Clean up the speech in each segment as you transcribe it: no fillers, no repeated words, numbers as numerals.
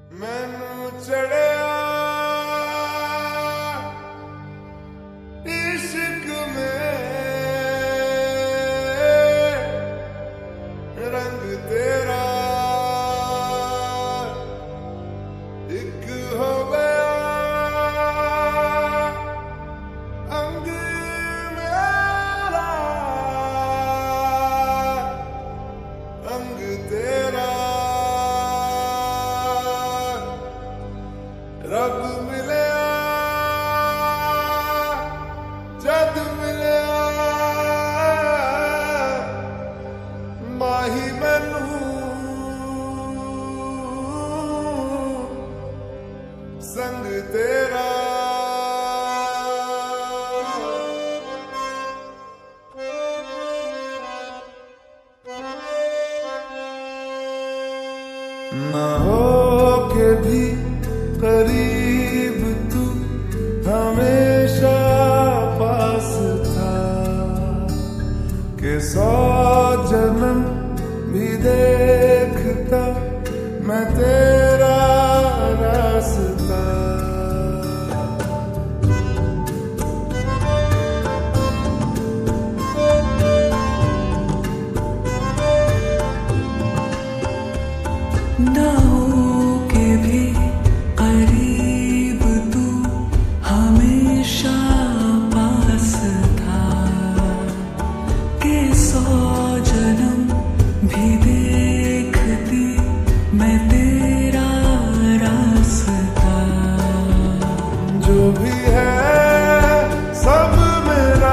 मैनू चढ़िया इश्क में रंग तेरा एक हो गया अंग मेरा अंग तेरा रब मिलिया जद मिलिया माही मैनू संग तेरा ना हो के भी करीब तू हमेशा पास था कि 100 जन्म भी देखता मैं तेरा रास्ता ना हो के भी करीब तू हमेशा पास था कि 100 जन्म भी देखती मैं तेरा रास्ता जो भी है सब मेरा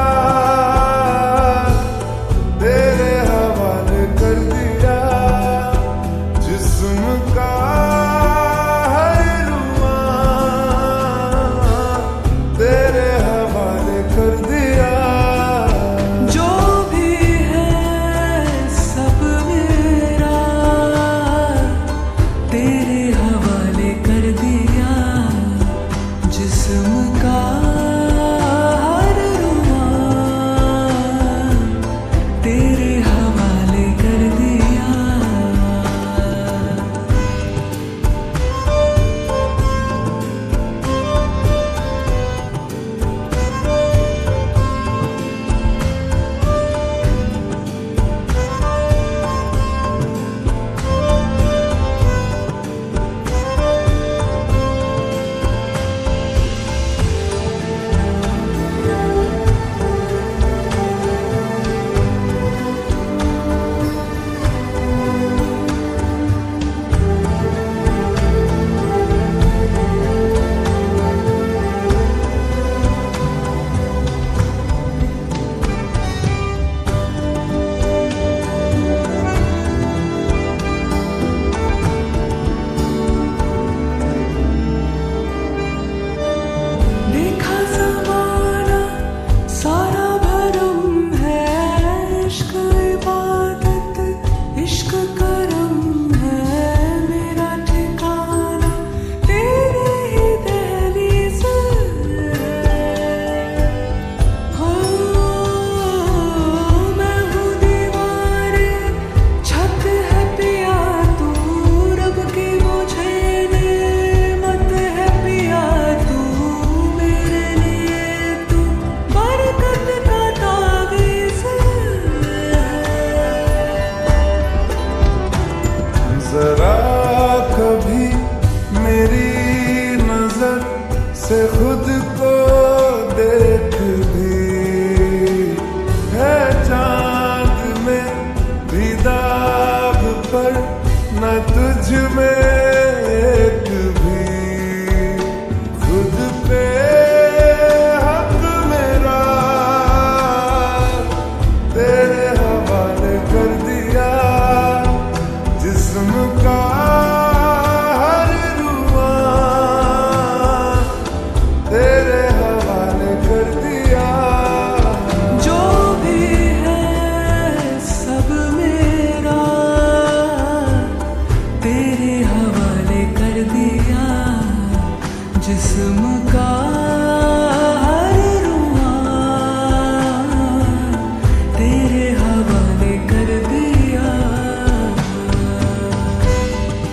तेरे हवाले कर दिया जिस्म का हर रुआ तेरे हवाले कर दिया जो भी है सब मेरा तेरे हवाले कर दिया जिस्म का हर रुआ तेरे हवाले कर दिया देखा ज़माना सारा भरम है इश्क इबादत इश्क करम है मेरा ठिकाना तेरे ही दहलीज़ हो मैं हूँ दीवारे छत है पिया तू रब की मुझे नेमत है पिया तू मेरे लिए तू बरकत का तावीज़ जरा कभी मेरी नजर से खुद को देख भी है चांद में भी दाग पर न तुझ में एक भी खुद पे हक मेरा तेरे हवाले कर दिया जिस्म का हर रुआ तेरे हवाले कर दिया जो भी है सब मेरा तेरे हवाले कर दिया जिस्म का हर रुआ तेरे हवाले कर दिया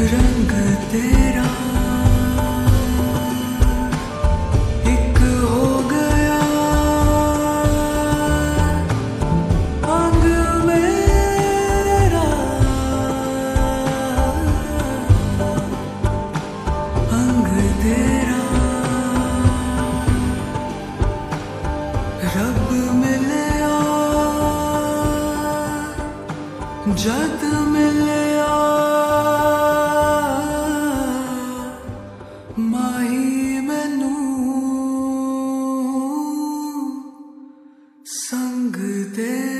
रंग तेरा एक हो गया अंग मेरा, अंग तेरा रब मिलया जद मिलया माही मैनू संग तेरा।